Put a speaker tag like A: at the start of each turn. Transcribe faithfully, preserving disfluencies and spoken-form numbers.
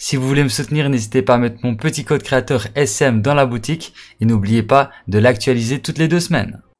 A: Si vous voulez me soutenir, n'hésitez pas à mettre mon petit code créateur S M dans la boutique et n'oubliez pas de l'actualiser toutes les deux semaines.